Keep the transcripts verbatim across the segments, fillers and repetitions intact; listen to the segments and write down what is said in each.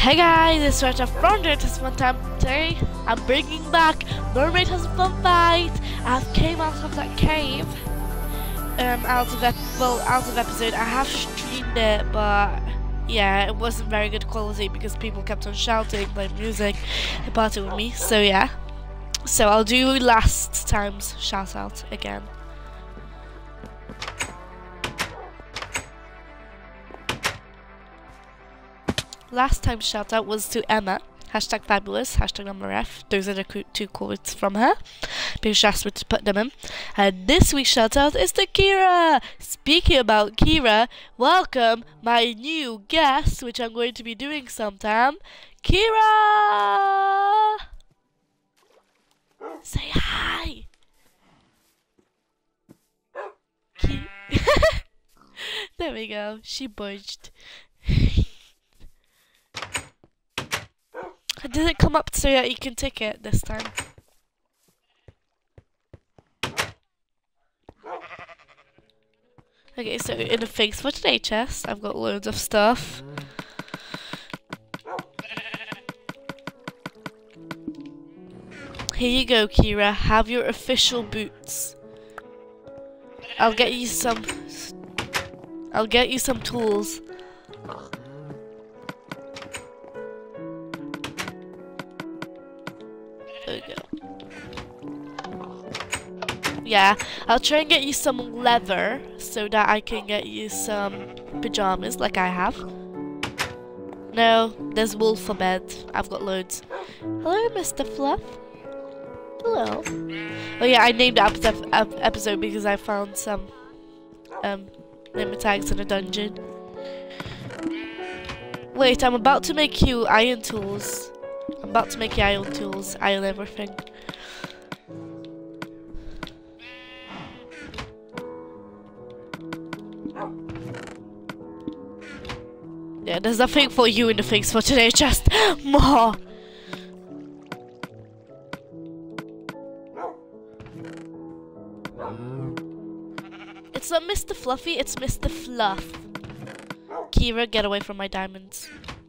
Hey guys, it's Rachel from This Fun Time. Today I'm bringing back Mermaid Has a Fun Fight. I came out of that cave, um, out of ep well, out of episode. I have streamed it, but yeah, it wasn't very good quality because people kept on shouting, playing music, and partying with me. So yeah, so I'll do last time's shout out again. Last time's shout out was to Emma, hashtag fabulous, hashtag number F. Those are the two quotes from her, because she asked me to put them in. And this week's shout out is to Kira. Speaking about Kira, welcome my new guest, which I'm going to be doing sometime. Kira! Say hi! Ki there we go, she budged. Did it come up so that you can tick it this time? Okay, so in the Thanks for Today chest, I've got loads of stuff. Here you go, Kira. Have your official boots. I'll get you some. I'll get you some tools. There we go. Yeah, I'll try and get you some leather so that I can get you some pajamas like I have. No, there's wool for bed. I've got loads. Hello, Mister Fluff. Hello. Oh yeah, I named the episode because I found some um name tags in a dungeon. Wait, I'm about to make you iron tools. I'm about to make you iron tools, iron everything. Yeah, there's nothing for you in the Things for Today chest. More. It's not Mister Fluffy, it's Mister Fluff. Kira, get away from my diamonds.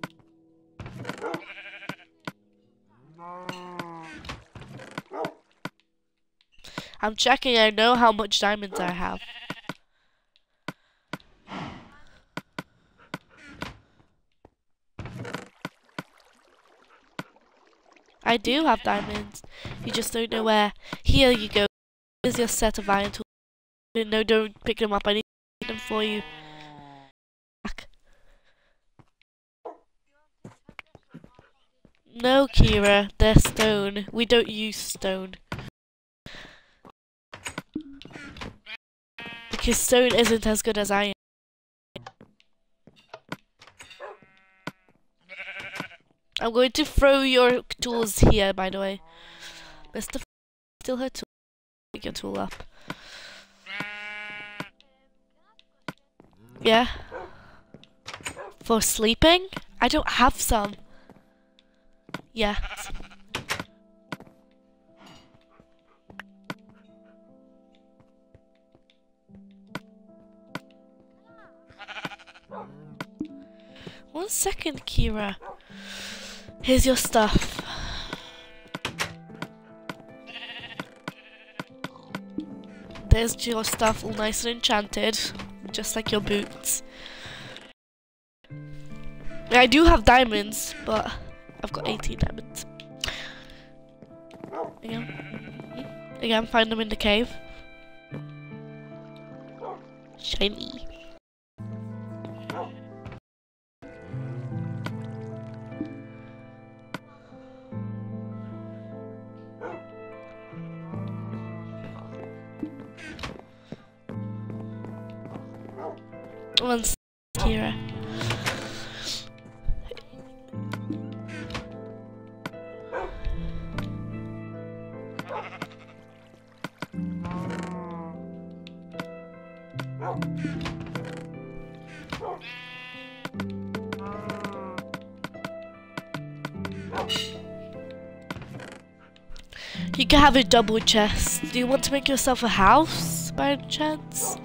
I'm checking, I know how much diamonds I have. I do have diamonds. You just don't know where. Here you go. Here's your set of iron tools. No, don't pick them up. I need to make them for you. Back. No, Kira. They're stone. We don't use stone. Because stone isn't as good as iron. I'm going to throw your tools here, by the way. Mister Still her tool. Pick your tool up. Yeah. For sleeping? I don't have some. Yeah. One second, Kira. Here's your stuff. There's your stuff all nice and enchanted, just like your boots. I do have diamonds, but I've got eighteen diamonds. Again, again, find them in the cave. Shiny. One second, Kira. You can have a double chest. Do you want to make yourself a house by any chance?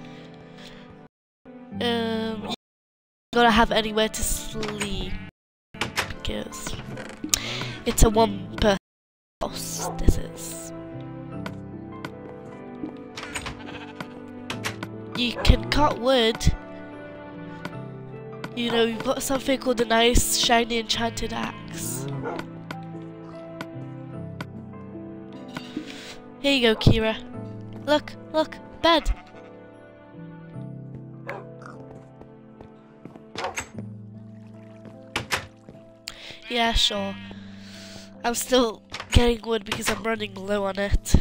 Um, you gotta have anywhere to sleep. because it's a one person house. This is. You can cut wood. You know, you've got something called a nice, shiny, enchanted axe. Here you go, Kira. Look, look, bed. Yeah, sure. I'm still getting wood because I'm running low on it.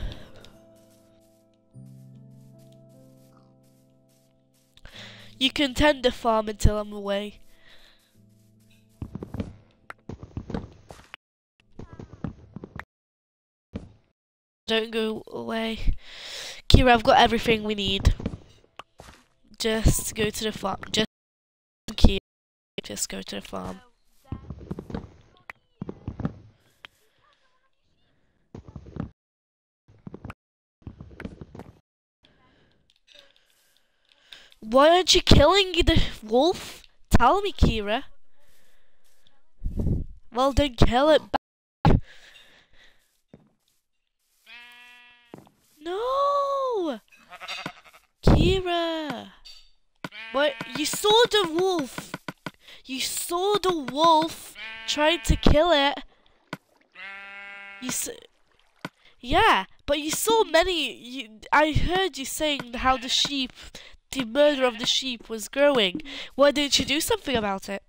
You can tend to farm until I'm away. Don't go away. Kira, I've got everything we need. Just go to the farm. Just Kira, just go to the farm. Why aren't you killing the wolf? Tell me, Kira. Well, then kill it back. No! Kira! What? You saw the wolf! You saw the wolf trying to kill it. You s Yeah, but you saw many. You, I heard you saying how the sheep, the murder of the sheep was growing. Why didn't you do something about it?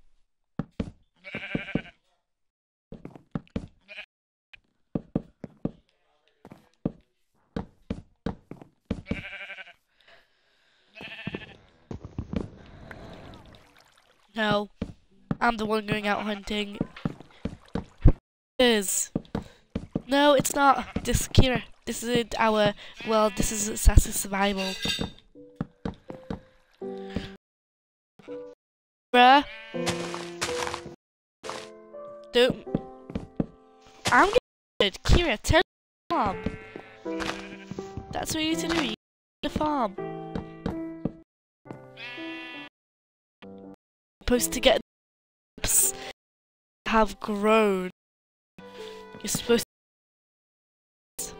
No, I'm the one going out hunting. It is. No, it's not. This Kira. This isn't our. Well, this is assassin survival. Bruh. Don't. I'm good. Kira, tell the farm. That's what you need to do. You the farm. Supposed to get have grown. You're supposed to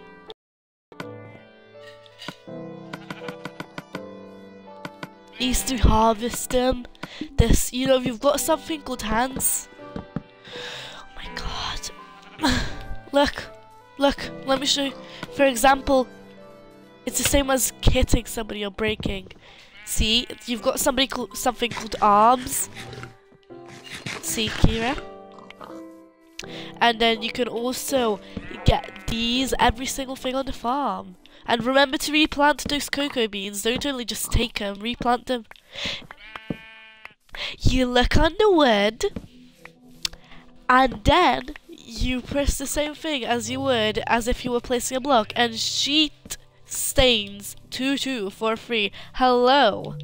used to harvest them. This, you know, you've got something called hands. Oh my god. Look, look, let me show you. For example, it's the same as hitting somebody or breaking. See, you've got somebody called something called arms. See, Kira? And then you can also get these, every single thing on the farm. And remember to replant those cocoa beans. Don't only just take them, replant them. You look on the wood, and then you press the same thing as you would as if you were placing a block, and sheet stains two two for free. Hello.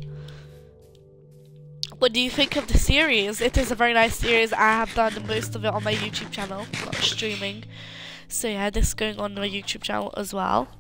What do you think of the series? It is a very nice series. I have done most of it on my YouTube channel, not streaming. So yeah, this is going on my YouTube channel as well.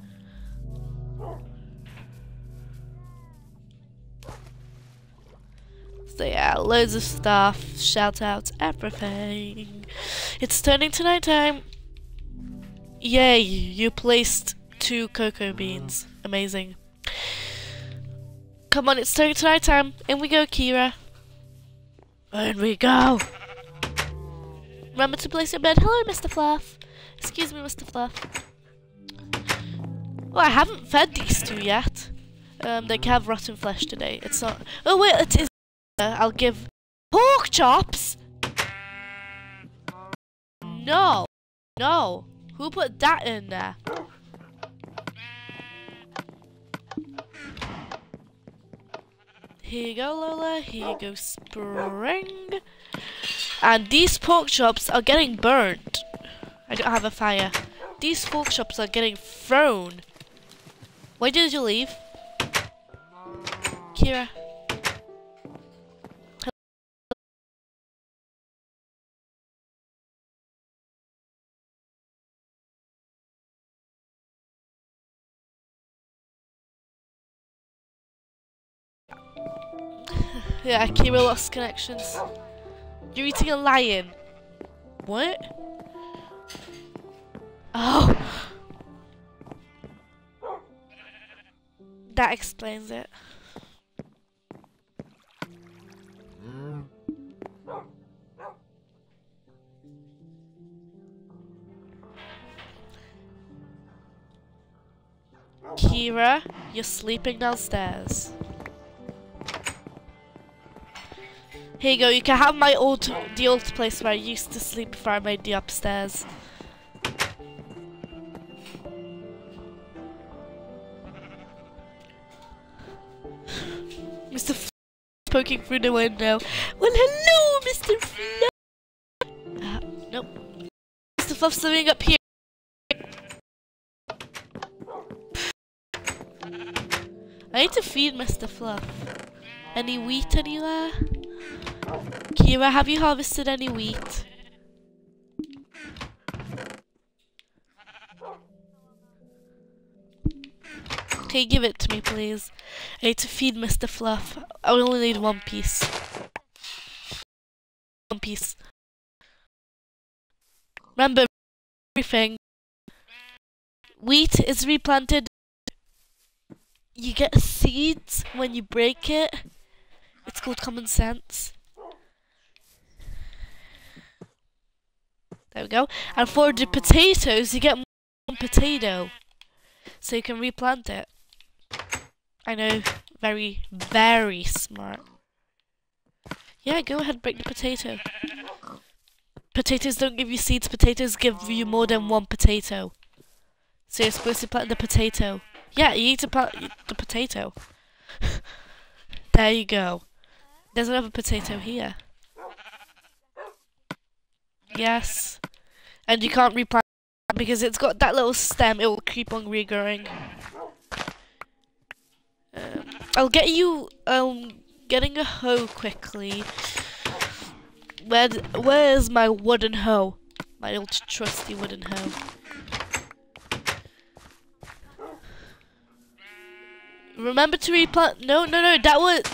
So yeah, loads of stuff, shout outs, everything. It's turning to night time. Yay, you placed two cocoa beans. Amazing. Come on, it's turning to night time. In we go, Kira. In we go. Remember to place your bed. Hello, Mister Fluff. Excuse me, Mister Fluff. Oh, I haven't fed these two yet. Um, they can have rotten flesh today. It's not. Oh wait, it is. Uh, I'll give pork chops. No, no. Who put that in there? Here you go, Lola. Here you go, Spring. And these pork chops are getting burnt. I don't have a fire. These pork chops are getting thrown. Why did you leave? Kira. Yeah, Kira lost connections. You're eating a lion. What? Oh. That explains it. Kira, you're sleeping downstairs. Here you go, you can have my old, the old place where I used to sleep before I made the upstairs. Mister F poking through the window. Well, hello, Mister Fluff. Uh, nope. Mister Fluff's living up here. I need to feed Mister Fluff. Any wheat anywhere? Kira, have you harvested any wheat? Okay, give it to me, please. I need to feed Mister Fluff. I only need one piece. One piece. Remember everything. Wheat is replanted. You get seeds when you break it. It's called common sense. There we go. And for the potatoes, you get one potato. So you can replant it. I know. Very, very smart. Yeah, go ahead, break the potato. Potatoes don't give you seeds. Potatoes give you more than one potato. So you're supposed to plant the potato. Yeah, you need to plant the potato. There you go. There's another potato here. Yes. And you can't replant because it's got that little stem. It will keep on regrowing. Um, I'll get you um getting a hoe quickly. Where where's my wooden hoe? My old trusty wooden hoe. Remember to replant. No, no, no. That was.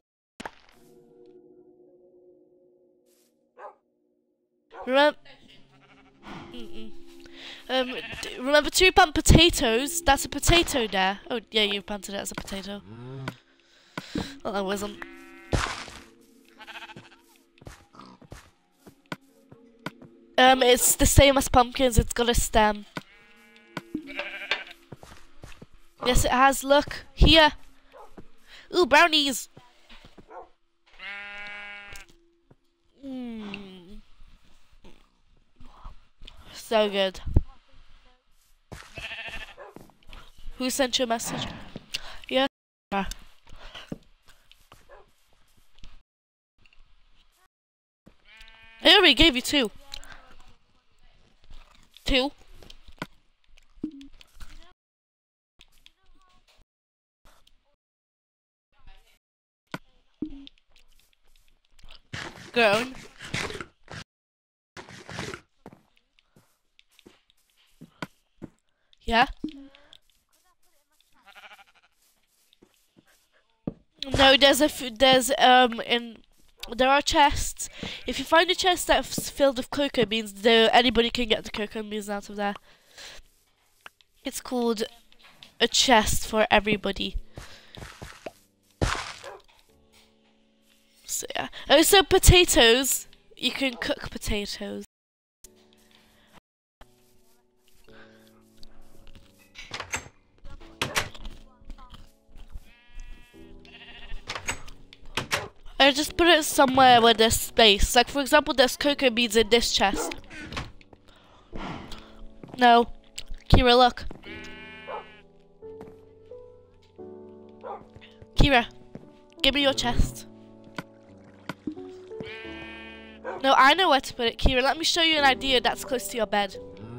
Remember. Mm-mm. Um. Remember to replant potatoes. That's a potato there. Oh yeah, you planted it as a potato. Well, that wasn't. Um, it's the same as pumpkins. It's got a stem. Yes, it has. Look here. Ooh, brownies. Mm. So good. Who sent you a message? Yeah. I already gave you two. Two. Grown. Yeah. No, there's a f there's um in there are chests. If you find a chest that's filled with cocoa beans, there anybody can get the cocoa beans out of there. It's called a chest for everybody. So yeah. Also potatoes. You can cook potatoes. I just put it somewhere where there's space. Like for example, there's cocoa beans in this chest. No. Kira, look. Kira, give me your chest. No, I know where to put it. Kira, let me show you an idea that's close to your bed.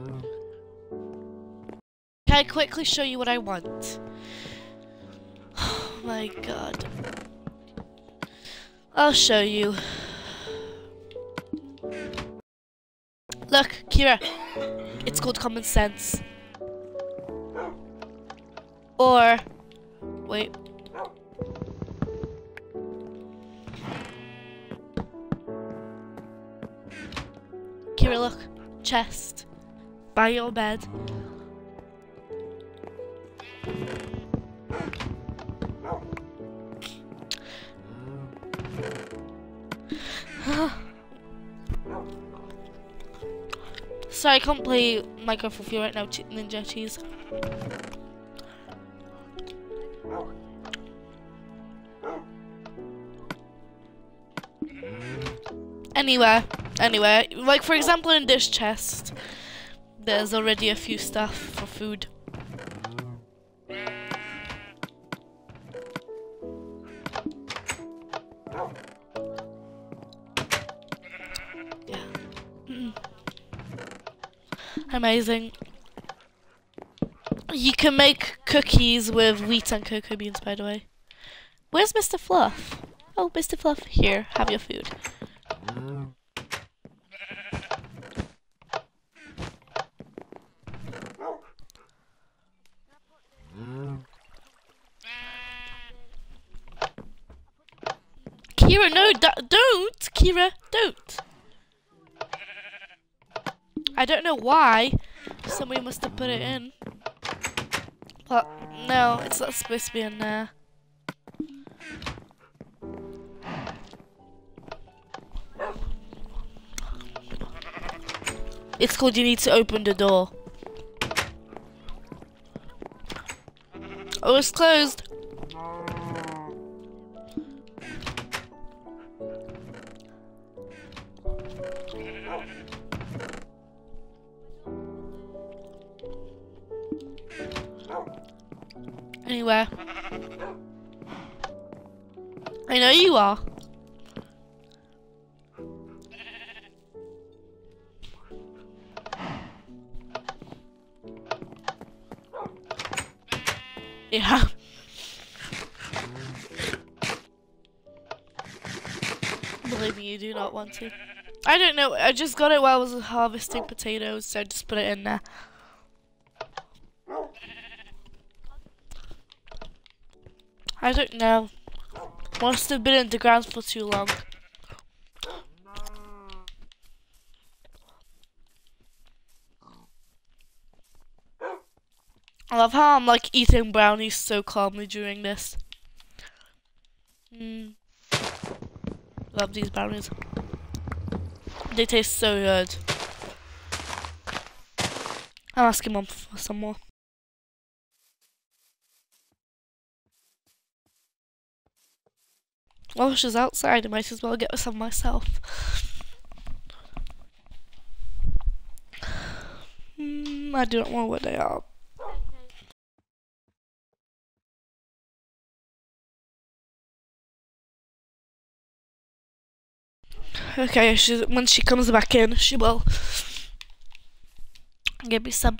Can I quickly show you what I want? Oh my god. I'll show you. Look, Kira. It's called common sense. Or, wait. Kira, look. Chest. By your bed. Sorry, I can't play Minecraft with you right now, Ninja Cheese. Anywhere, anywhere. Like for example in this chest, there's already a few stuff for food. Yeah. Mm. Amazing. You can make cookies with wheat and cocoa beans, by the way. Where's Mister Fluff? Oh, Mister Fluff, here, have your food. Kira, no, don't! Kira, don't! I don't know why. Somebody must have put it in. But, no, it's not supposed to be in there. It's called you need to open the door. Oh, it's closed. Anywhere. I know you are. Yeah. Believe me, you do not want to. I don't know, I just got it while I was harvesting potatoes, so I just put it in there. I don't know. Must have been in the ground for too long. I love how I'm like eating brownies so calmly during this. Mm. Love these brownies. They taste so good. I'm asking Mom for some more. Well, she's outside, I might as well get some myself. Mm, I don't know what they are. Okay, she, when she comes back in, she will give me some.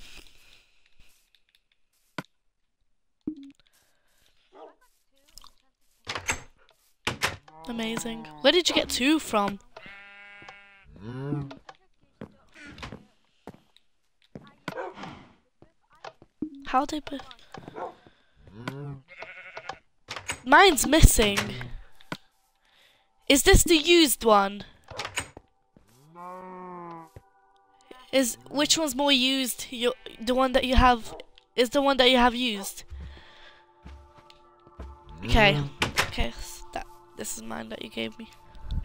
Amazing. Where did you get two from? How did I put... Mine's missing. Is this the used one? Is which one's more used? You, the one that you have is the one that you have used. Okay, okay, so that this is mine that you gave me.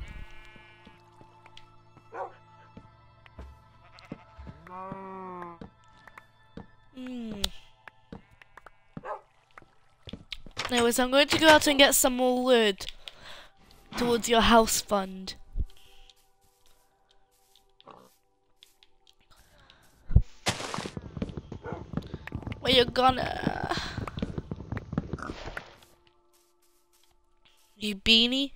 Hmm. Anyways, I'm going to go out and get some more wood towards your house fund. Where you gonna? You beanie?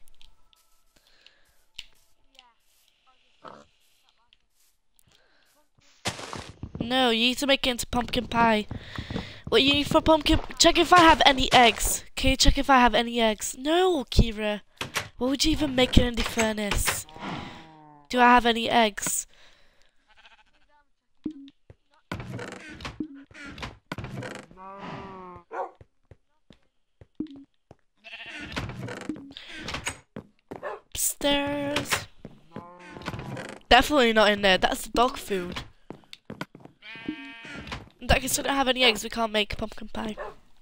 No, you need to make it into pumpkin pie. What you need for pumpkin? Check if I have any eggs. Can you check if I have any eggs? No, Kira. What would you even make it in the furnace? Do I have any eggs? Upstairs. Definitely not in there. That's dog food. In that case, we don't have any eggs. We can't make pumpkin pie.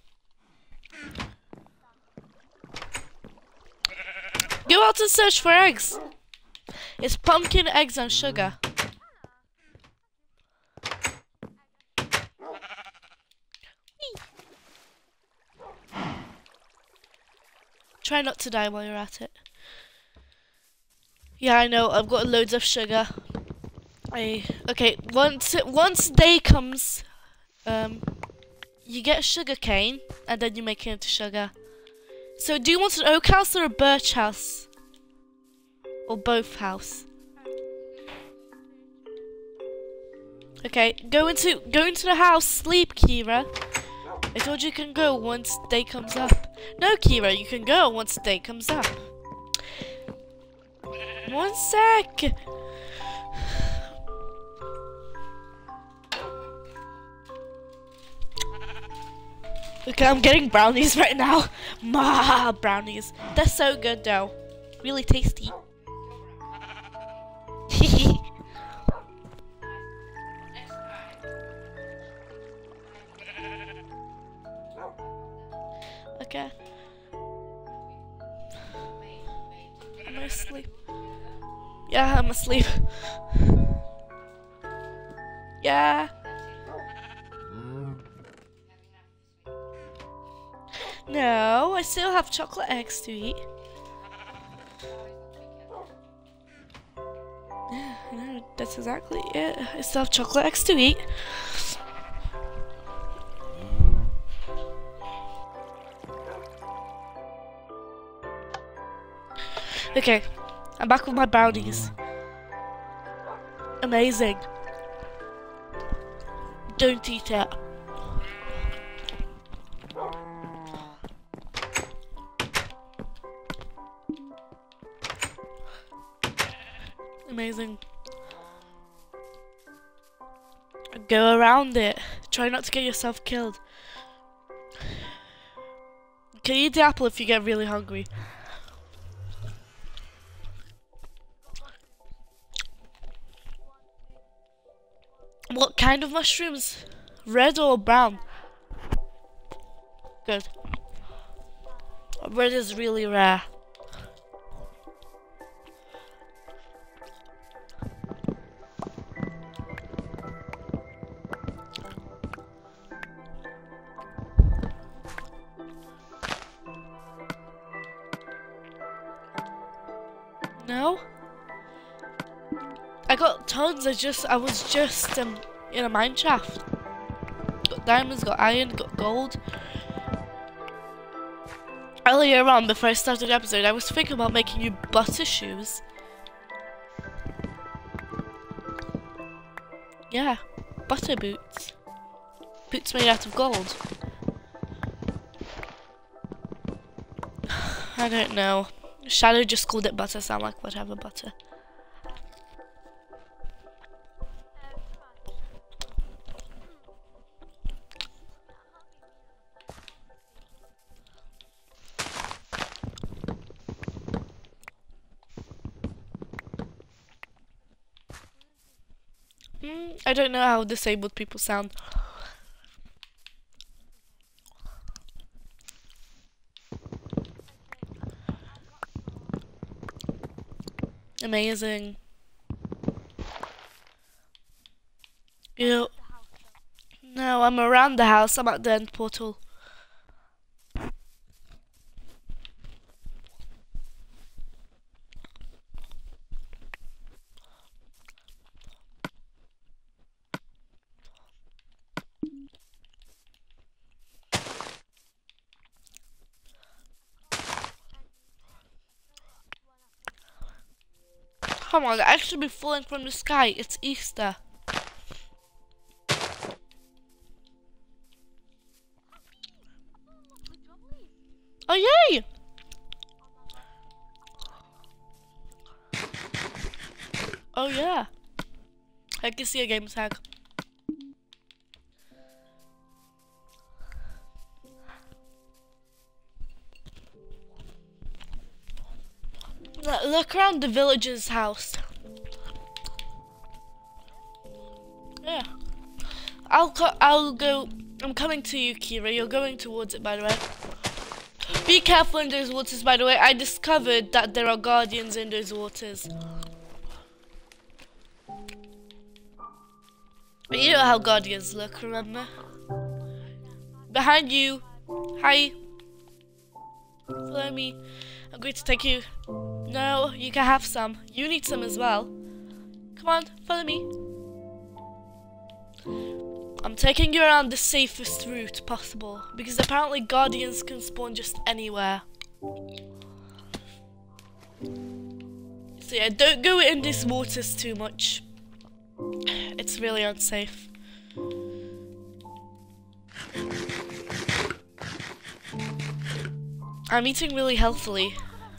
Go out and search for eggs. It's pumpkin, eggs, and sugar. Try not to die while you're at it. Yeah, I know. I've got loads of sugar. I okay. Once once day comes, um, you get a sugar cane, and then you make it into sugar. So, do you want an oak house or a birch house, or both house? Okay, go into go into the house. Sleep, Kira. I told you you can go once day comes up. No, Kira, you can go once day comes up. One sec. Okay, I'm getting brownies right now. Ma, brownies. They're so good though. Really tasty. Okay. Am I asleep? Yeah, I'm asleep. Yeah. No, I still have chocolate eggs to eat. Yeah, I know, that's exactly it. I still have chocolate eggs to eat. Okay, I'm back with my brownies. Amazing. Don't eat it. Amazing. Go around it. Try not to get yourself killed. You can eat the apple if you get really hungry. What kind of mushrooms? Red or brown? Good. Red is really rare. No? I got tons. I just, I was just um, in a mine shaft. Got diamonds, got iron, got gold. Earlier on, before I started the episode, I was thinking about making you butter shoes. Yeah, butter boots. Boots made out of gold. I don't know. Shadow just called it butter, so I'm like, whatever, butter. Mm, I don't know how disabled people sound. Amazing. You. No, I'm around the house. I'm at the end portal. Come on, I should be falling from the sky. It's Easter. Oh, yay! Oh, yeah. I can see a game tag. Look around the villager's house. Yeah. I'll co I'll go. I'm coming to you, Kira. You're going towards it, by the way. Be careful in those waters, by the way. I discovered that there are guardians in those waters. You know how guardians look, remember? Behind you. Hi. Follow me. I'm going to take you. No, you can have some. You need some as well. Come on, follow me. I'm taking you around the safest route possible because apparently guardians can spawn just anywhere. So yeah, don't go in these waters too much. It's really unsafe. I'm eating really healthily.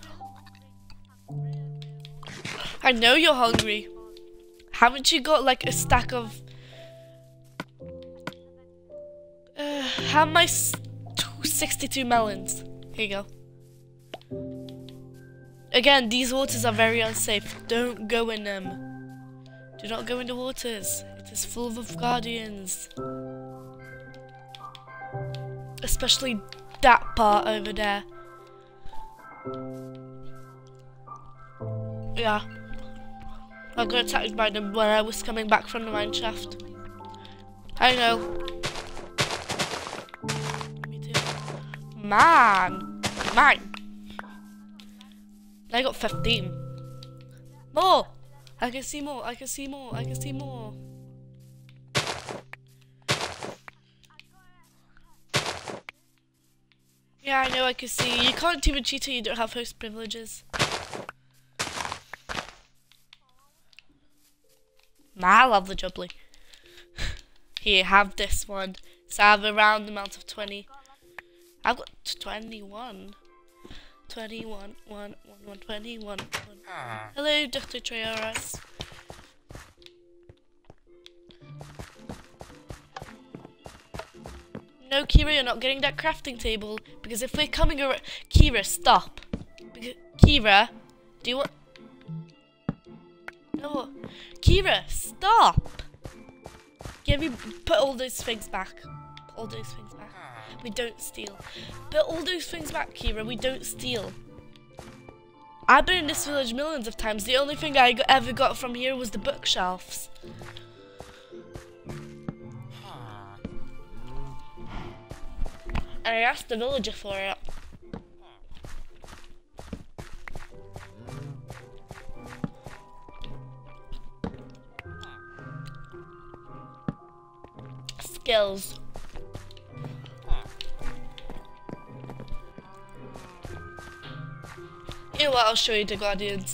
I know you're hungry. Haven't you got like a stack of... Uh, have my sixty-two melons. Here you go. Again, these waters are very unsafe. Don't go in them. Do not go in the waters. It is full of guardians. Especially that part over there. Yeah. I got attacked by them when I was coming back from the mine shaft. I know. Me too. Man. Mine. I got fifteen. More! I can see more, I can see more, I can see more. Yeah, I know, I can see. You can't even cheat or you don't have host privileges. Nah, I love the jubbly. Here, have this one. So I have a round amount of twenty. I've got twenty-one. twenty-one, one, one, one, twenty-one, one. Hello, Doctor Treoras. No, Kira, you're not getting that crafting table. Because if we're coming around... Kira, stop. Because, Kira, do you want... No. Kira, stop. Give me... Put all those things back. Put all those things back. We don't steal. Put all those things back, Kira. We don't steal. I've been in this village millions of times. The only thing I got, ever got from here was the bookshelves. And I asked the villager for it. Skills. You know what, I'll show you the guardians.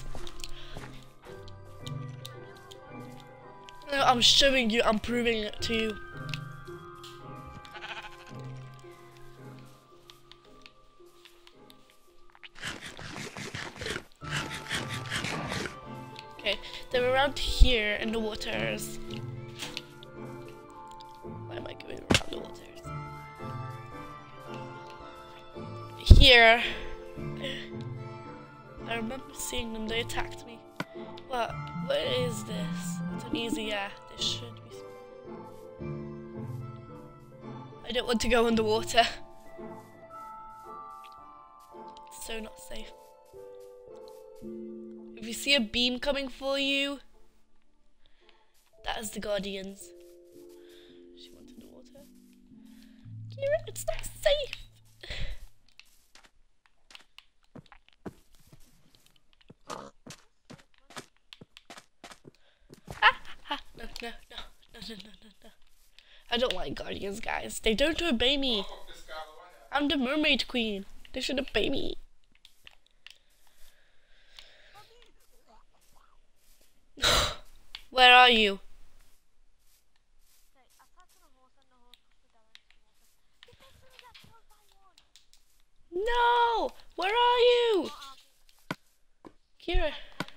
No, I'm showing you, I'm proving it to you. Okay, they're around here in the waters. Why am I going around the waters? Here. I remember seeing them, they attacked me. What? What is this? It's an easy, yeah, this should be small. I don't want to go underwater. It's so not safe. If you see a beam coming for you, that is the guardians. She went in the water. Kira, it's not safe! No, no, no, no, no, no, no, no. I don't like guardians, guys. They don't obey me. I'm the mermaid queen. They should obey me. Where are you? No! Where are you? Kira.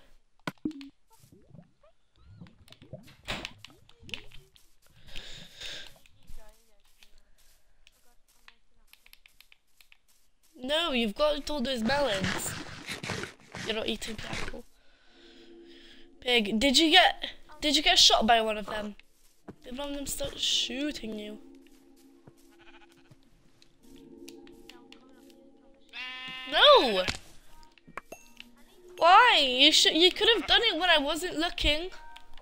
No, you've got all those melons. You're not eating the apple. Pig, did you get did you get shot by one of them? Did one of them start shooting you? No! Why? You should. You could have done it when I wasn't looking.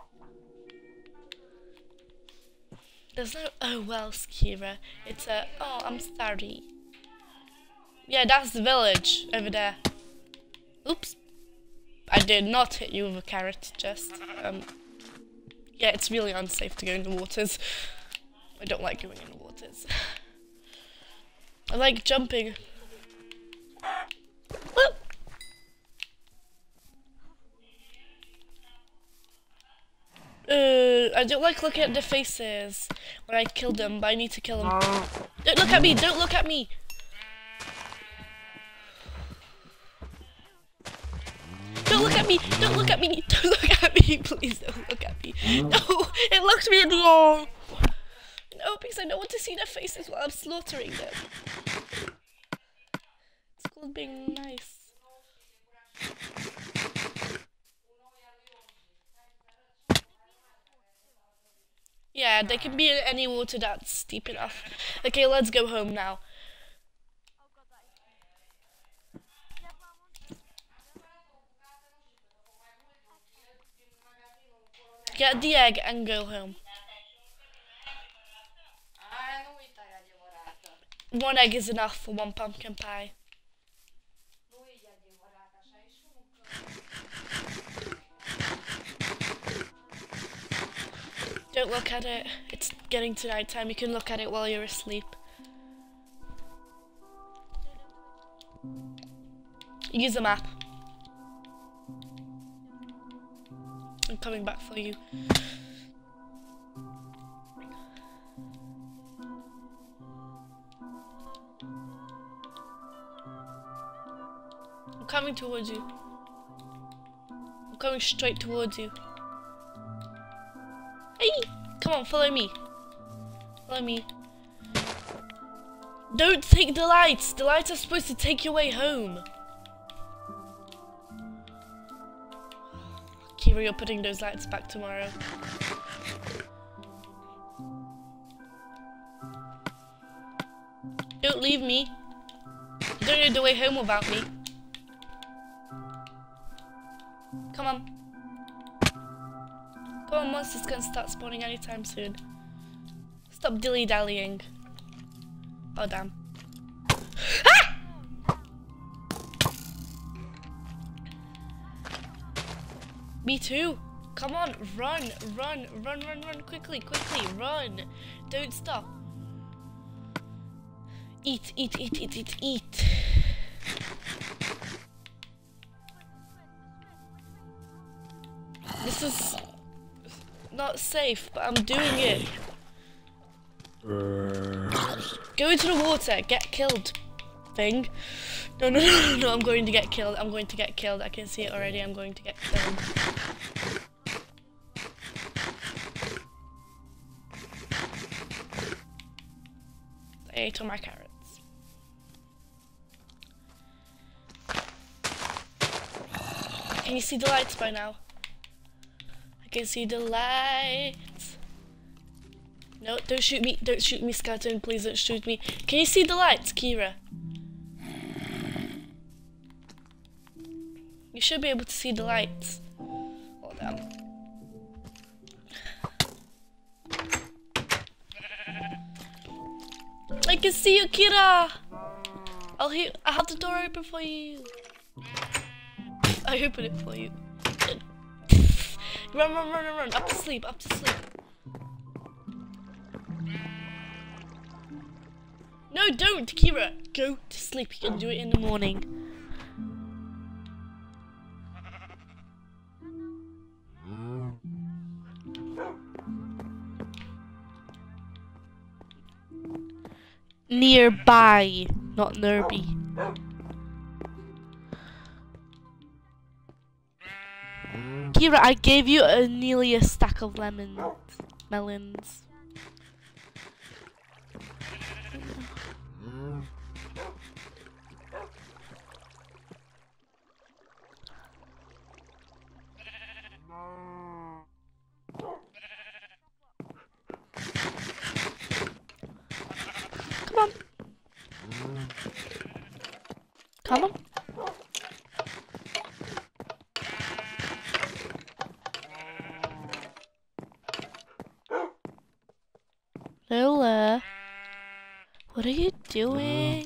There's no oh well, Kira. It's a oh I'm sorry. Yeah, that's the village over there. Oops. I did not hit you with a carrot, just um yeah, it's really unsafe to go in the waters. I don't like going in the waters. I like jumping. Woo! Uh, I don't like looking at their faces when I kill them, but I need to kill them. Don't look at me! Don't look at me! Don't look at me! Don't look at me! Don't look at me! Please don't look at me! No! It looked me in the eye! No, because I don't want to see their faces while I'm slaughtering them. It's called being nice. Yeah, they can be in any water that's deep enough. Okay, let's go home now. Get the egg and go home. One egg is enough for one pumpkin pie. Don't look at it. It's getting to night time. You can look at it while you're asleep. Use a map. I'm coming back for you. I'm coming towards you. I'm coming straight towards you. Hey! Come on, follow me. Follow me. Don't take the lights! The lights are supposed to take your way home. Kira, you're putting those lights back tomorrow. Don't leave me. You don't know the way home without me. Come on. Come on, monsters gonna start spawning anytime soon. Stop dilly-dallying. Oh, damn. Ah! Me too. Come on, run, run, run, run, run, quickly, quickly, run. Don't stop. Eat, eat, eat, eat, eat, eat. This is not safe, but I'm doing it. Go into the water, get killed, thing. No, no, no, no, no, I'm going to get killed. I'm going to get killed. I can see it already. I'm going to get killed. I ate all my carrots. Can you see the lights by now? I can see the lights. No, don't shoot me. Don't shoot me, skeleton. Please don't shoot me. Can you see the lights, Kira? You should be able to see the lights. Oh, damn. I can see you, Kira! I'll he I have the door open for you. I open it for you. Run, run, run, run, run. Up to sleep, up to sleep. No, don't, Kira. Go to sleep. You can do it in the morning. Nearby, not nearby. Kira, I gave you a, nearly a stack of lemons, melons. Come on. Lola, what are you doing?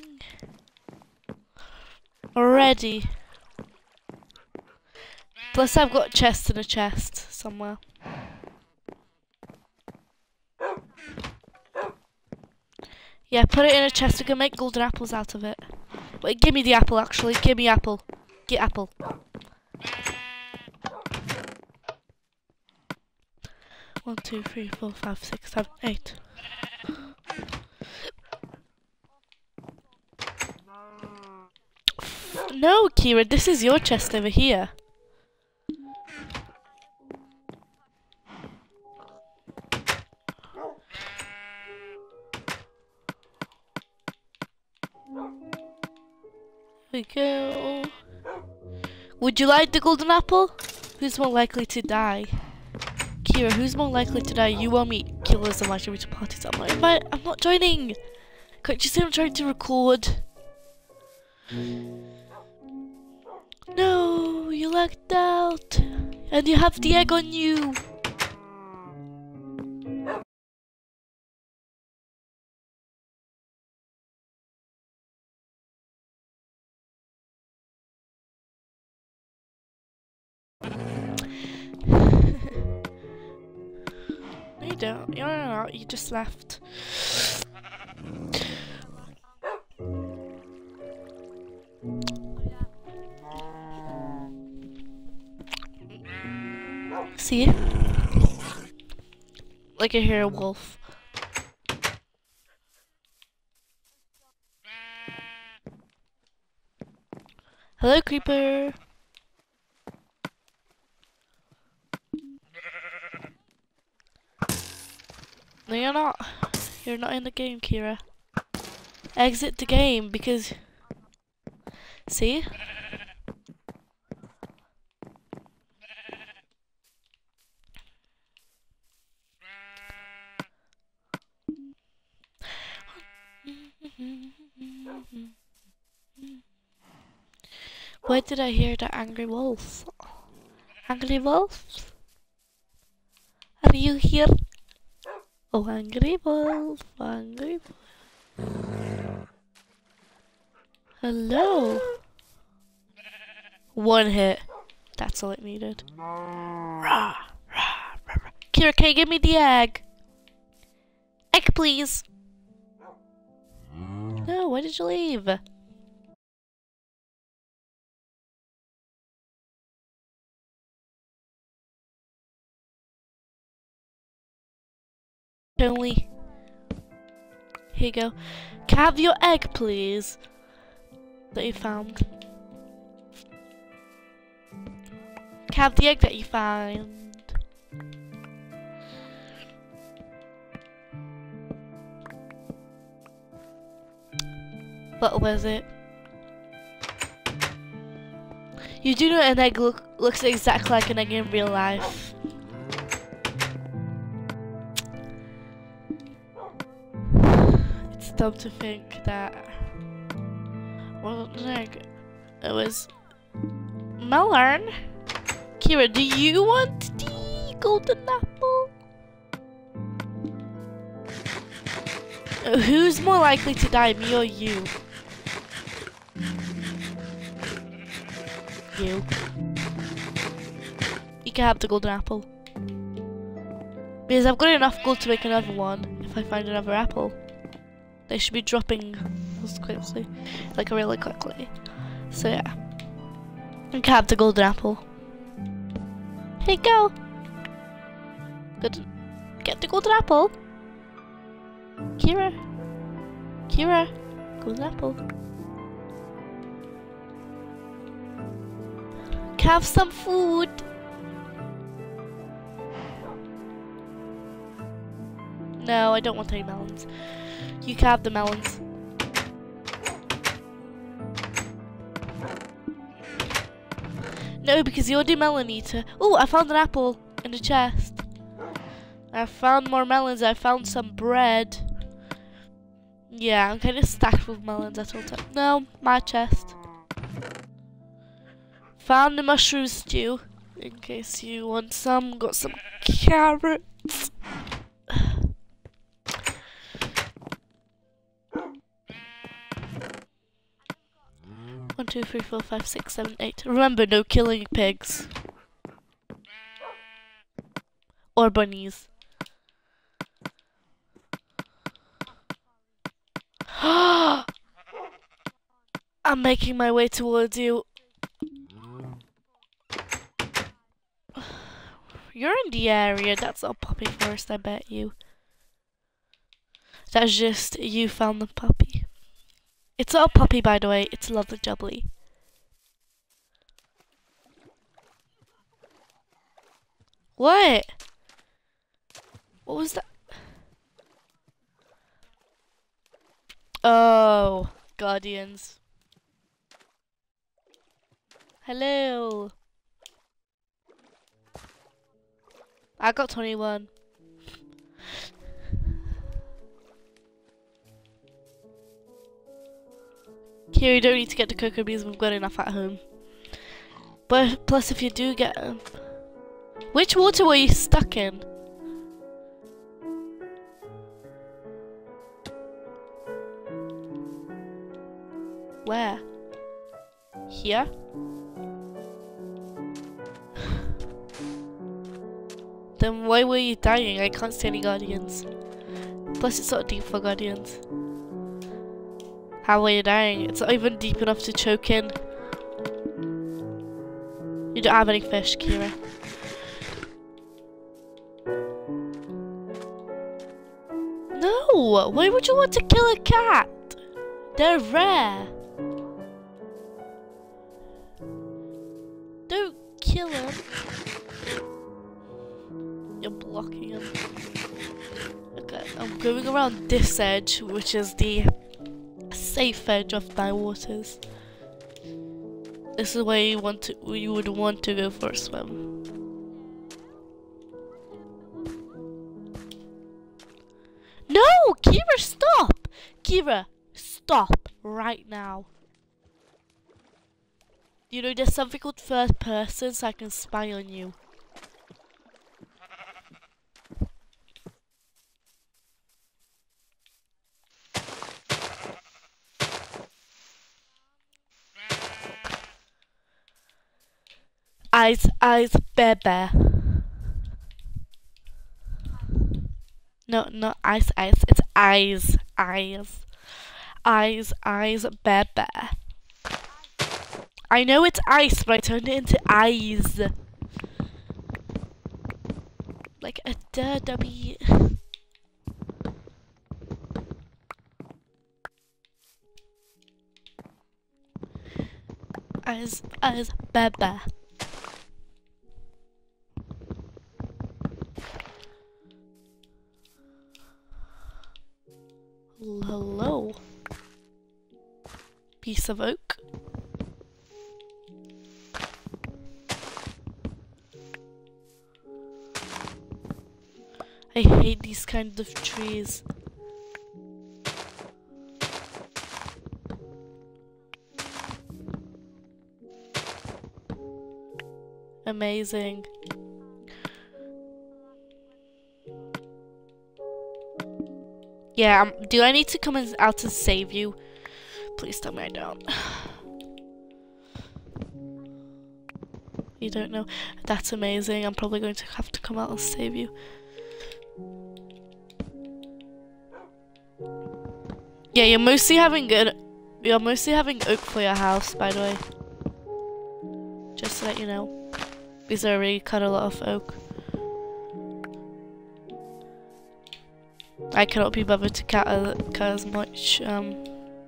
Already. Plus I've got a chest in a chest somewhere. Yeah, put it in a chest. We can make golden apples out of it. Wait, give me the apple actually. Give me apple. Get apple. One, two, three, four, five, six, seven, eight. No, Kira, this is your chest over here. Here we go. Would you like the golden apple? Who's more likely to die? Kira, who's more likely to die? You or me? Killers are likely to parties. I'm not invite I'm not joining. Can't you see I'm trying to record? No, you lagged out. And you have the egg on you. No, you don't. You're not. You just left. See? Like I hear a wolf. Hello, creeper. No, you're not. You're not in the game, Kira. Exit the game because... See? Where did I hear the angry wolf? Angry wolf? Are you here? Oh, angry wolf, angry wolf. Hello? One hit. That's all it needed. Rah, rah, rah, rah. Kira, can you give me the egg? Egg, please. No, why did you leave? Only. Here you go. Can I have your egg, please? That you found. Can I have the egg that you found? What was it? You do know an egg look, looks exactly like an egg in real life. It's dumb to think that wasn't an egg. It was melon. Kira, do you want the golden apple? Uh, Who's more likely to die, me or you? You. You can have the golden apple. Because I've got enough gold to make another one if I find another apple. They should be dropping as quickly, like really quickly. So yeah. You can have the golden apple. Here you go. Good. Get the golden apple. Kira. Kira. Golden apple. Have some food. No, I don't want any melons. You can have the melons. No, because you're the melon eater. Oh, I found an apple in the chest. I found more melons. I found some bread. Yeah, I'm kind of stacked with melons at all time. No, my chest. Found the mushroom stew. In case you want some. Got some carrots. One, two, three, four, five, six, seven, eight. Remember, no killing pigs. Or bunnies. I'm making my way towards you. You're in the area. That's not puppy forest, I bet you. That's just you found the puppy. It's not a puppy, by the way. It's a lovely jubbly. What? What was that? Oh, guardians. Hello. I got twenty-one. Here, you don't need to get the cocoa beans, we've got enough at home. But plus, if you do get them. Which water were you stuck in? Where? Here? Then why were you dying? I can't see any guardians. Plus it's not deep for guardians. How are you dying? It's not even deep enough to choke in. You don't have any fish, Kira. No! Why would you want to kill a cat? They're rare. Don't kill him. You're blocking him. Okay, I'm going around this edge, which is the safe edge of my waters. This is where you want to, you would want to go for a swim. No, Kira, stop! Kira, stop right now. You know, there's something called third person, so I can spy on you. Eyes, eyes, bear, bear. No, not eyes, eyes. It's eyes, eyes. Eyes, eyes, bear, bear. I know it's ice, but I turned it into eyes. Like a duh dummy. Eyes, eyes, bear, bear. Hello. Piece of oak. I hate these kind of trees. Amazing. Yeah, um, do I need to come in, out to save you? Please tell me I don't. You don't know? That's amazing. I'm probably going to have to come out and save you. Yeah, you're mostly having good. You're mostly having oak for your house, by the way. Just to let you know, because I already cut a lot of oak. I cannot be bothered to cut, uh, cut as much. Um,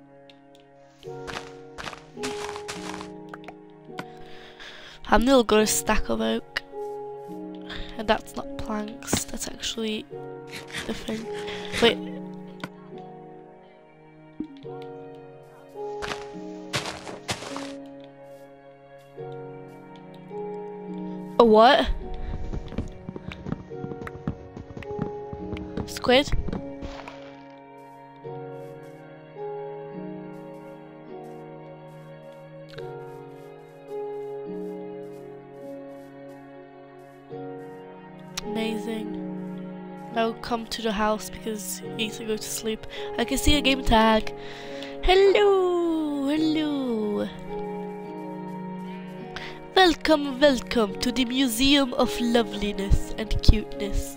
I've nearly got a stack of oak, and that's not planks. That's actually the thing. Wait. A what? Squid? Amazing. Now come to the house because he needs to go to sleep. I can see a game tag. Hello, hello. Welcome, welcome to the Museum of Loveliness and Cuteness.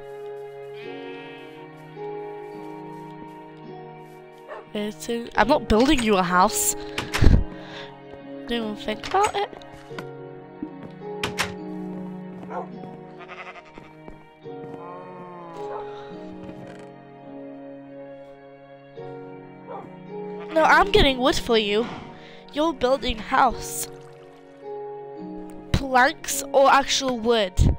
It's in, I'm not building you a house. Don't even think about it. No, I'm getting wood for you. You're building a house. Planks or actual wood?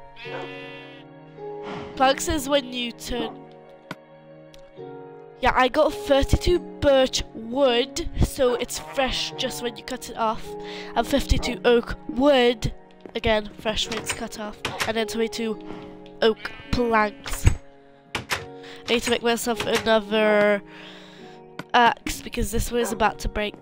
Planks is when you turn... Yeah, I got thirty-two birch wood, so it's fresh just when you cut it off. And fifty-two oak wood, again, fresh when it's cut off. And then twenty-two oak planks. I need to make myself another axe because this one is about to break.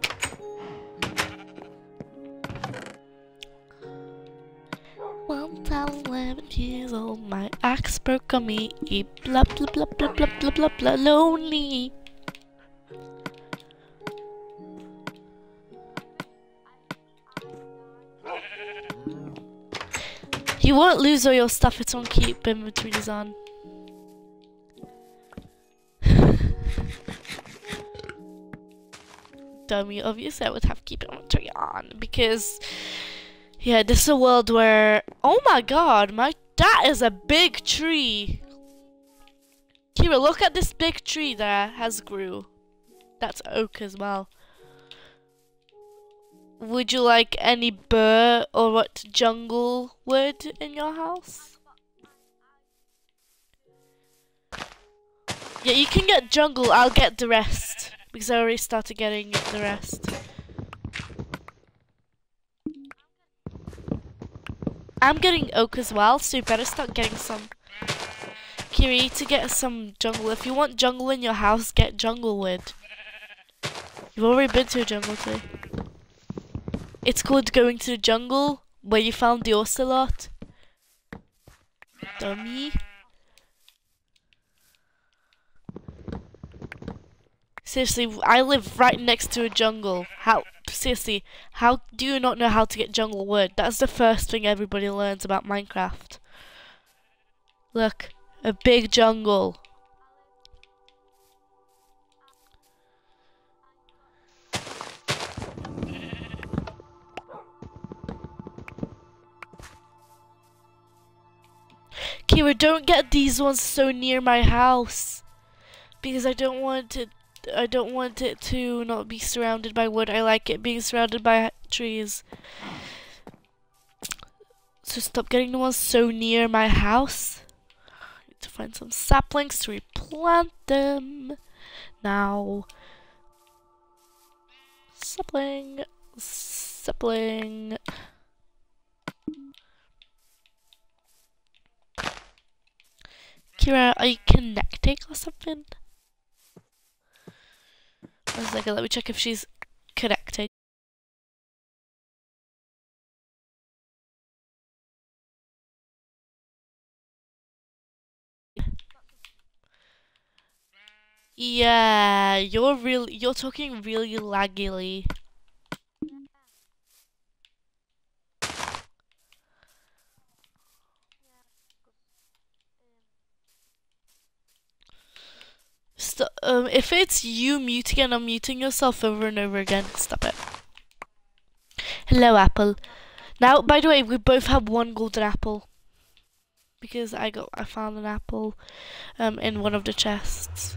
One thousand eleven years old, my axe broke on me. Blah blah blah blah blah blah blah blah. Lonely. You won't lose all your stuff. It's on keep inventories on. Dummy, obviously I would have keep inventory on because yeah, this is a world where oh my god, my that is a big tree. Kira, look at this big tree that has grew. That's oak as well. Would you like any burr or what jungle wood in your house? Yeah, you can get jungle, I'll get the rest. Because I already started getting the rest. I'm getting oak as well, so you better start getting some. Kiri, to get some jungle. If you want jungle in your house, get jungle wood. You've already been to a jungle today. It's called going to the jungle, where you found the ocelot. Dummy. Seriously, I live right next to a jungle. How, seriously, how do you not know how to get jungle wood? That's the first thing everybody learns about Minecraft. Look, a big jungle. Kira, don't get these ones so near my house. Because I don't want it I don't want it to not be surrounded by wood. I like it being surrounded by trees. So stop getting the ones so near my house. I need to find some saplings to replant them. Now. Sapling. Sapling. Kira, are you connecting or something? One second, let me check if she's connected. Yeah, you're real. You're talking really laggily. St um, if it's you muting and unmuting yourself over and over again, stop it. Hello, Apple. Now, by the way, we both have one golden apple because I got I found an apple um in one of the chests.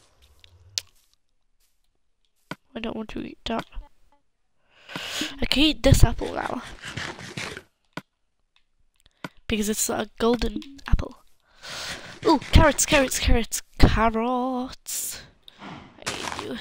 I don't want to eat that. I can eat this apple now because it's a golden apple. Ooh, carrots, carrots, carrots, carrots. I need you.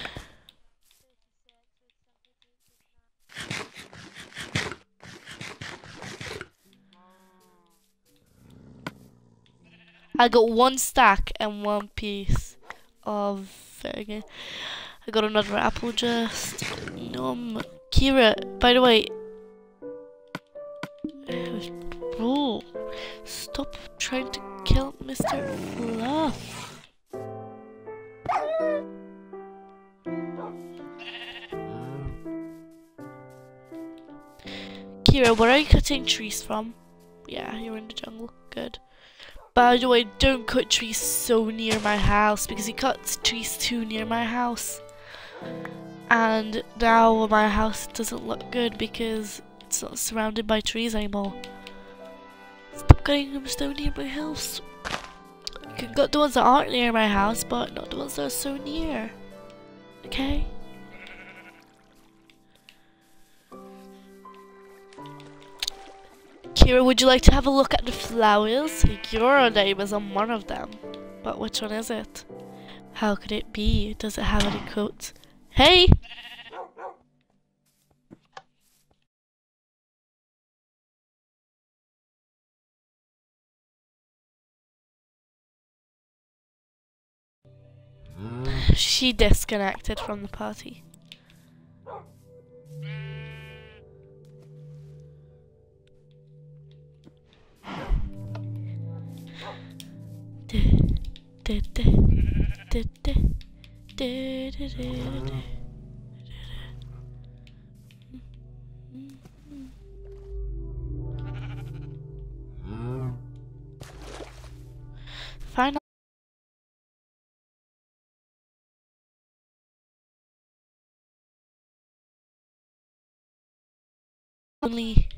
I got one stack and one piece of again. I got another apple just. Um, Kira, by the way. Oh, stop. Stop trying to kill Mister Fluff. Kira, where are you cutting trees from? Yeah, you're in the jungle. Good. By the way, don't cut trees so near my house because you cut trees too near my house. And now my house doesn't look good because it's not surrounded by trees anymore. Stop cutting them so near my house. You can cut the ones that aren't near my house, but not the ones that are so near. Okay? Kira, would you like to have a look at the flowers? Your name is on one of them. But which one is it? How could it be? Does it have any coats? Hey! She disconnected from the party. Final. Only.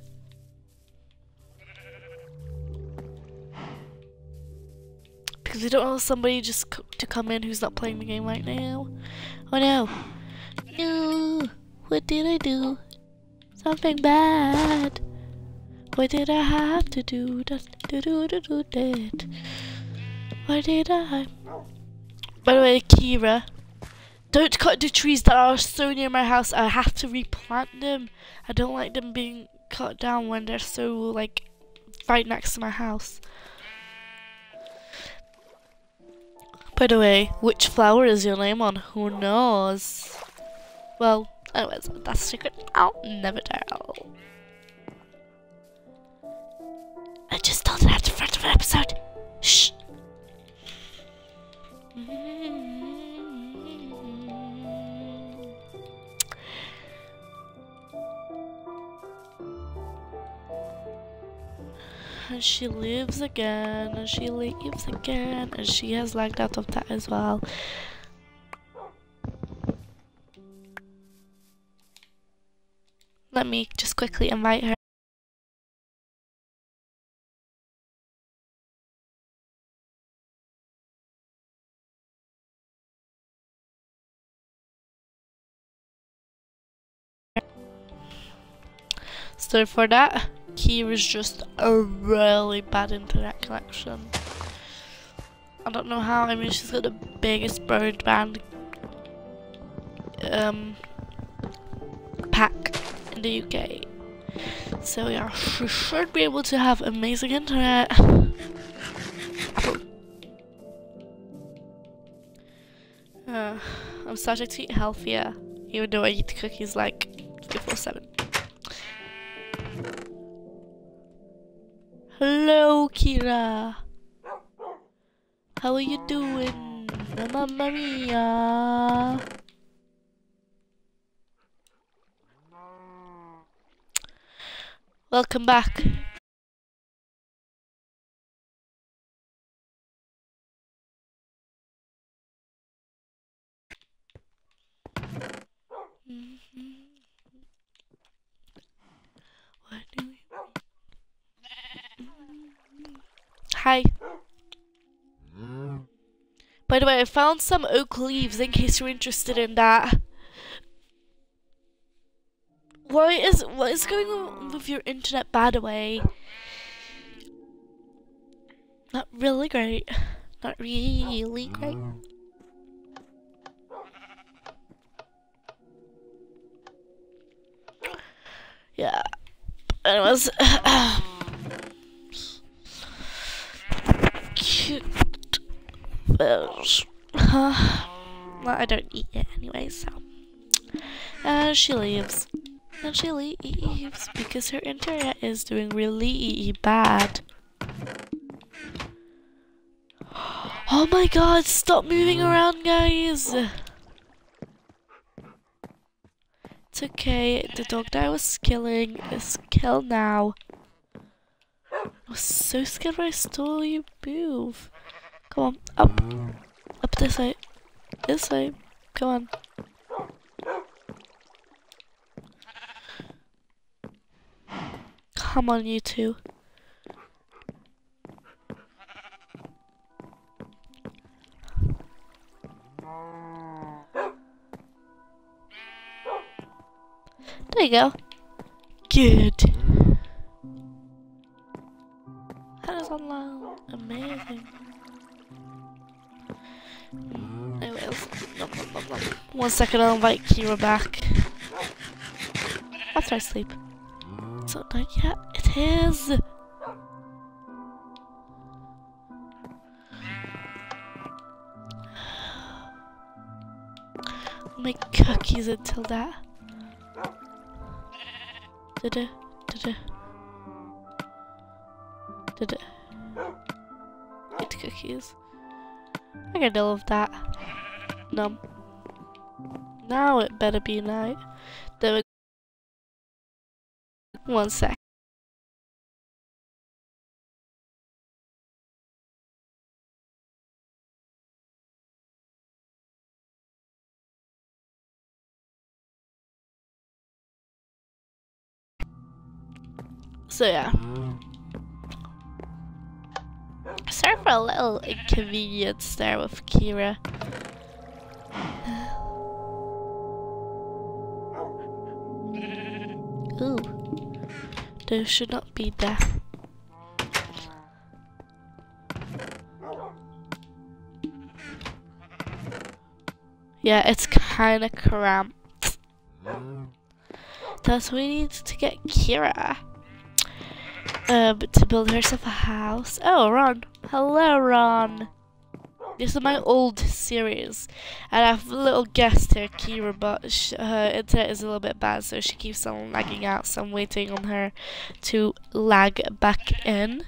Because we don't want somebody just co to come in who's not playing the game right now. Oh no. No. What did I do? Something bad. What did I have to do? Do do do do do that. What did I? By the way, Kira, don't cut the trees that are so near my house. I have to replant them. I don't like them being cut down when they're so like right next to my house. By the way, which flower is your name on? Who knows? Well, anyways, that's a secret I'll never tell. I just told it at the front of the episode. Shh. And she leaves again, and she leaves again, and she has lagged out of that as well. Let me just quickly invite her. So for that, Kira's just a really bad internet connection. I don't know how. I mean, she's got the biggest broadband um, pack in the U K. So yeah, she should be able to have amazing internet. uh, I'm starting to eat healthier, even though I eat cookies like twenty-four seven. Hello, Kira. How are you doing? Mamma mia. Welcome back. Mm-hmm. What do we... Hi. By the way, I found some oak leaves in case you're interested in that. Why is what is going on with your internet, by the way? Not really great. Not really great. Yeah. Anyways. Cute. Huh? Well, I don't eat it anyway, so. And she leaves. And she leaves because her internet is doing really bad. Oh my god, stop moving around, guys! It's okay, the dog that I was killing is killed now. I was so scared when I saw you move. Come on, up. Up this way. This way. Come on. Come on, you two. There you go. Good. That is online. Amazing. Anyways, nom, nom, nom, nom. One second, I'll invite Kira back. After I sleep. So night, yeah, it is. I'll make cookies until that. Da-da, da-da. Da-da. Eat cookies. I can deal with that. Num. Now it better be night. There we go. One sec. So yeah. Sorry for a little inconvenience there with Kira. Ooh. Those should not be there. Yeah, it's kinda cramped. That's why we need to get Kira. Um, to build herself a house. Oh, Ron. Hello, Ron. This is my old series. And I have a little guest here, Kira, but sh her internet is a little bit bad, so she keeps on lagging out, so I'm waiting on her to lag back in.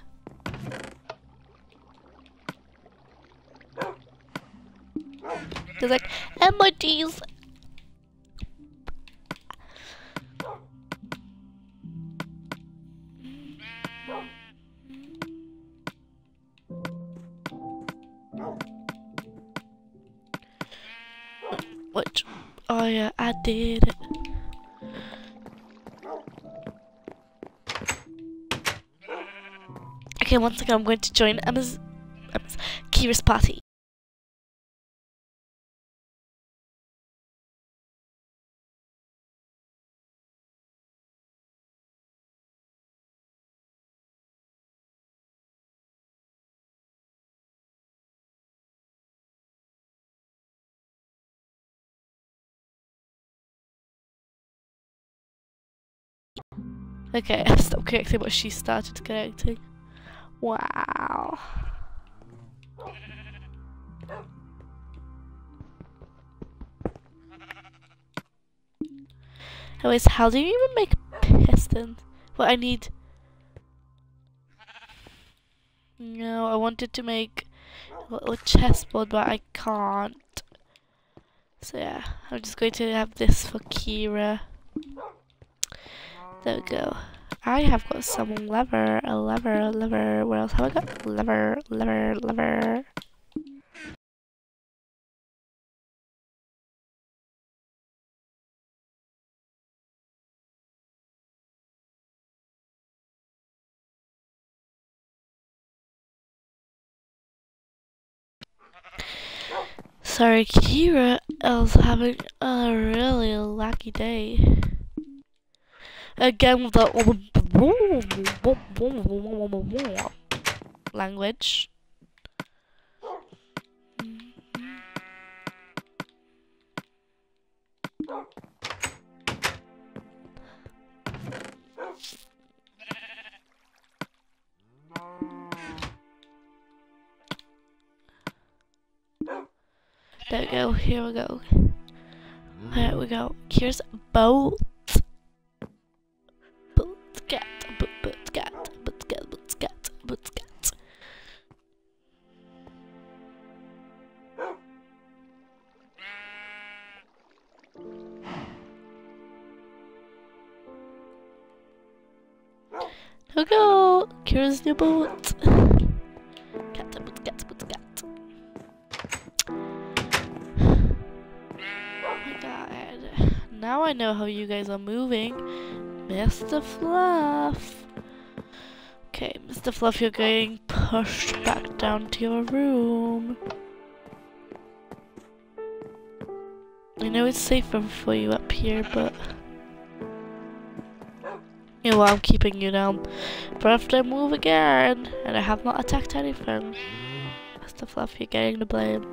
There's like emojis. Which, oh yeah, I did it. Okay, once again, I'm going to join Emma's, Emma's Kira's party. Okay, I stopped connecting, but she started connecting. Wow. Anyways, how do you even make pistons? Well, I need... No, I wanted to make a little chessboard, but I can't. So yeah, I'm just going to have this for Kira. There we go. I have got some lever, a lever, a lever. What else have I got? Lever, lever, lever. Sorry, Kira is having a really lucky day. Again with the language. There we go, here we go. There we go. Here's a boat. Boat cat, boat boat cat, boat cat, boat cat, boat cat. Here we go! Kira's new boat. Cat, boot, cat, boot, cat. Oh my god. Now I know how you guys are moving. Mister Fluff. Okay, Mister Fluff, you're getting pushed back down to your room. I know it's safer for you up here, but you know what, I'm keeping you down. But if I move again, and I have not attacked anything, Mister Fluff, you're getting the blame.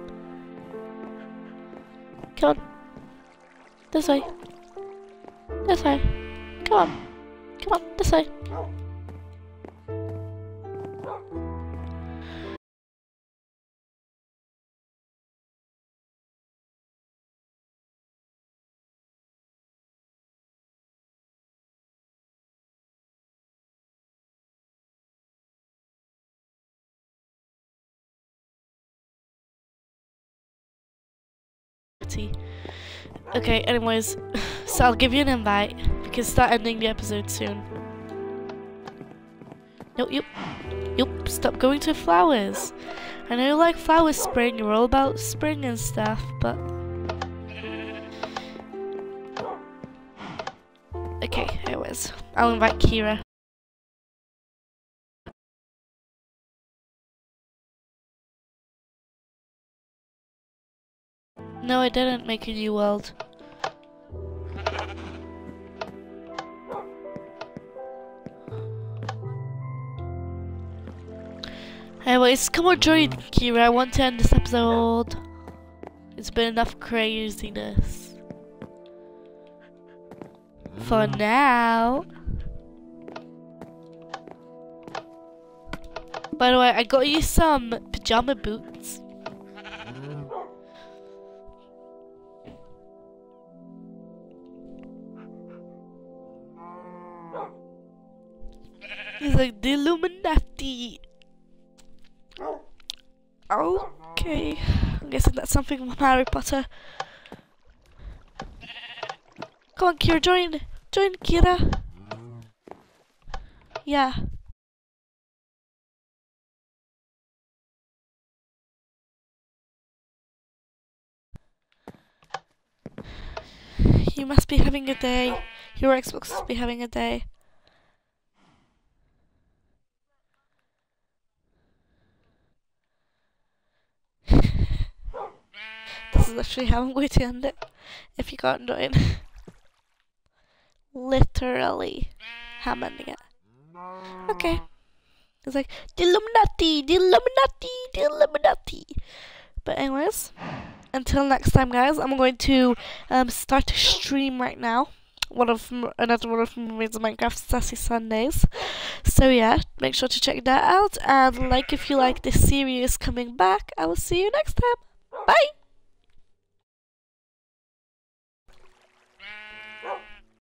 Come on. This way. This way. Come on. Come on, this way. Okay, anyways, so I'll give you an invite. We can start ending the episode soon. Nope, yep, yep, stop going to flowers. I know you like flower spring, you're all about spring and stuff, but... Okay, anyways, I'll invite Kira. No, I didn't make a new world. Anyways, come on, join Kira. I want to end this episode. It's been enough craziness. For now. By the way, I got you some pajama boots. He's like, the Illuminati. Okay. I'm guessing that's something from Harry Potter. Come on, Kira, join. Join, Kira. Yeah. You must be having a day. Your Xbox must be having a day. This is literally how I'm going to end it. If you can't join. Literally. How I'm ending it. Okay. It's like, the Illuminati, the Illuminati, the Illuminati. But anyways, until next time, guys, I'm going to um, start a stream right now. One of another one of Mermaid's Minecraft Sassy Sundays. So yeah, make sure to check that out and like if you like this series coming back. I will see you next time. Bye.